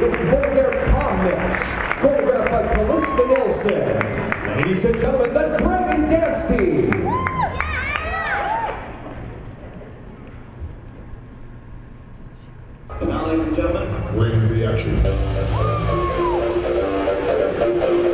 with choreographed calmness, choreographed by Callista Nilsson. Ladies and gentlemen, the Dragon Dance Team. And now, ladies and gentlemen, bring the action.